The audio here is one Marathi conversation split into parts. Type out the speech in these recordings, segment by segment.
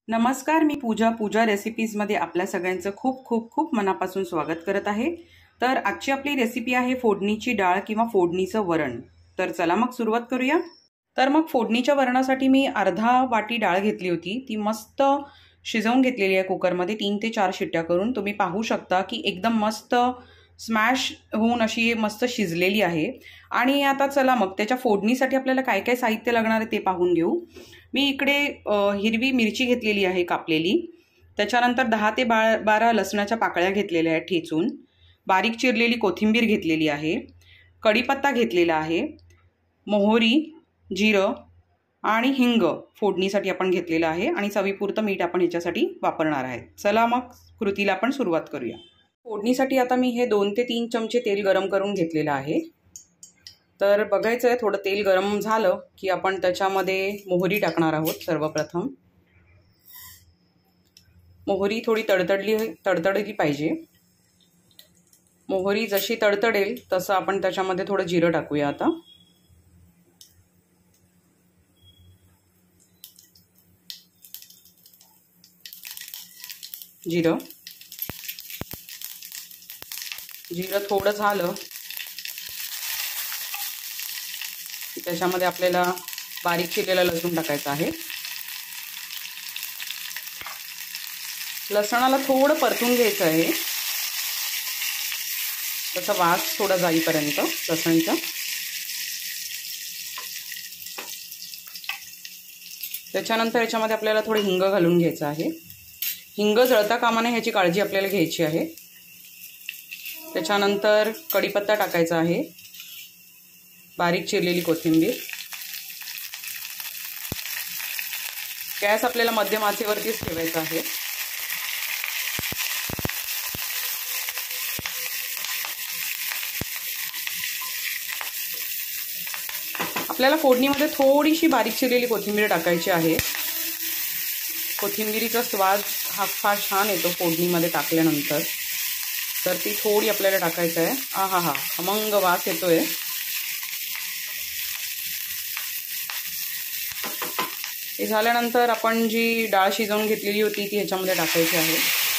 नमस्कार, मी पूजा रेसिपीजमध्ये आपल्या सगळ्यांचं खूप खूप खूप मनापासून स्वागत करत आहे। तर आजची आपली रेसिपी आहे फोडणीची डाळ किंवा फोडणीचं वरण। तर चला मग सुरुवात करूया। तर मग फोडणीच्या वरणासाठी मी अर्धा वाटी डाळ घेतली होती। ती मस्त शिजवून घेतलेली आहे कुकरमध्ये 3 ते 4 शिट्ट्या करून। तुम्ही पाहू शकता की एकदम मस्त स्मॅश होऊन अशी मस्त शिजलेली आहे। आणि आता चला मग त्याच्या फोडणीसाठी आपल्याला काय काय साहित्य लागणार आहे ते पाहून घेऊ। मी इकडे हिरवी मिरची घेतलेली आहे कापलेली, त्याच्यानंतर 10 ते 12 लसणाच्या पाकळ्या घेतलेल्या आहेत ठेचून, बारीक चिरलेली कोथिंबीर घेतलेली आहे, कढीपत्ता घेतलेला आहे, मोहरी, जिरं आणि हिंग फोडणीसाठी आपण घेतलेलं आहे आणि चवीपुरतं मीठ आपण ह्याच्यासाठी वापरणार आहे। चला मग कृतीला आपण सुरुवात करूया। फोडणीसाठी आता मी हे 2 ते 3 चमचे तेल गरम करून घेतलेलं आहे। तर बघायचं आहे थोडं तेल गरम झालं की आपण त्याच्यामध्ये मोहरी टाकणार आहोत। सर्वप्रथम मोहरी थोडी तडतडली पाहिजे। मोहरी जशी तडतडेल तसं आपण त्याच्यामध्ये थोडं जिरं टाकूया। आता जिरं थोडं झालं की त्याच्यामध्ये आपल्याला बारीक चिरलेला लसूण टाकायचा आहे। लसणाला थोडं परतून घ्यायचं आहे, त्याचा वास थोडा जाईपर्यंत लसणीचा। त्याच्यानंतर याच्यामध्ये आपल्याला थोडं हिंग घालून घ्यायचं आहे। हिंग जळता कामा नये ह्याची काळजी आपल्याला घ्यायची आहे। त्याच्यानंतर कढीपत्ता टाकायचा आहे, बारीक चिरलेली कोथिंबीर। गॅस आपल्याला मध्यम आचेवरतीच ठेवायचा आहे। आपल्याला फोडणीमध्ये थोडीशी बारीक चिरलेली कोथिंबीर टाकायची आहे। कोथिंबीरीचा स्वाद हा फार छान येतो फोडणीमध्ये टाकल्यानंतर, तर ती थोडी आपल्याला टाकायचं आहे। आहा, खमंग वास येतोय। हे झाल्यानंतर आपण जी डाळ शिजवून घेतलेली होती ती ह्याच्यामध्ये टाकायची आहे।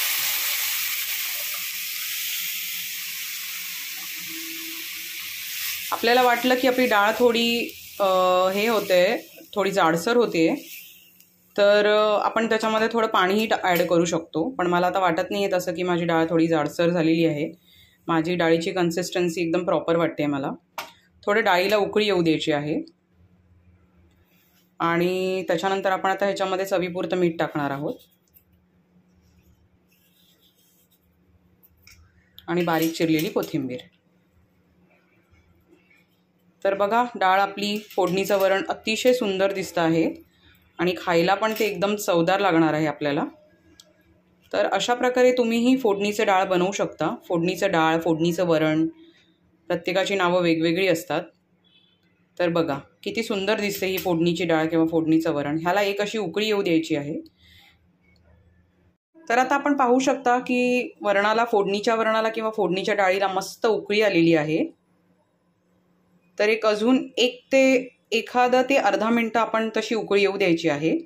आपल्याला वाटलं की आपली डाळ थोडी हे होते, थोडी जाडसर होते, तर आपण त्याच्यामध्ये थोडं पाणीही ॲड करू शकतो। पण मला आता वाटत नाही आहे तसं की माझी डाळ थोडी जाडसर झालेली आहे। माझी डाळीची कन्सिस्टन्सी एकदम प्रॉपर वाटते मला। थोडं डाळीला उकळी येऊ द्यायची आहे आणि त्याच्यानंतर आपण आता ह्याच्यामध्ये चवीपुरतं मीठ टाकणार आहोत आणि बारीक चिरलेली कोथिंबीर। तर बघा, डाळ आपली फोडणीचं वरण अतिशय सुंदर दिसतं आहे आणि खायला पण ते एकदम चवदार लागणार आहे आपल्याला। तर अशा प्रकारे तुम्हीही फोडणीचं डाळ बनवू शकता। फोडणीचं डाळ, फोडणीचं वरण, प्रत्येकाची नावं वेगवेगळी असतात। तर बघा किती सुंदर दिसते ही फोडणीची डाळ किंवा फोडणीचं वरण। ह्याला एक अशी उकळी येऊ द्यायची आहे। तर आता आपण पाहू शकता की फोडणीच्या वरणाला किंवा फोडणीच्या डाळीला मस्त उकळी आलेली आहे। तर एक अजून 1 ते अर्धा मिनिट आपण तशी उकळी येऊ द्यायची आहे।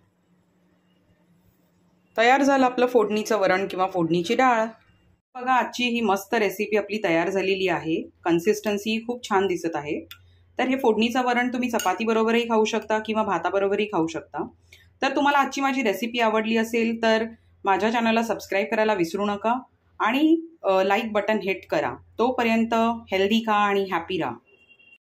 तयार झालं आपलं फोडणीचं वरण किंवा फोडणीची डाळ। बघा, आजची ही मस्त रेसिपी आपली तयार झालेली आहे। कन्सिस्टन्सी खूप छान दिसत आहे। तर हे फोडणीचं वरण तुम्ही चपाती बरोबरही खाऊ शकता किंवा भाताबरोबरही खाऊ शकता। तर तुम्हाला आजची माझी रेसिपी आवडली असेल तर माझ्या चॅनलला सबस्क्राईब करायला विसरू नका आणि लाईक बटन हिट करा। तोपर्यंत हेल्दी खा आणि हॅपी राहा।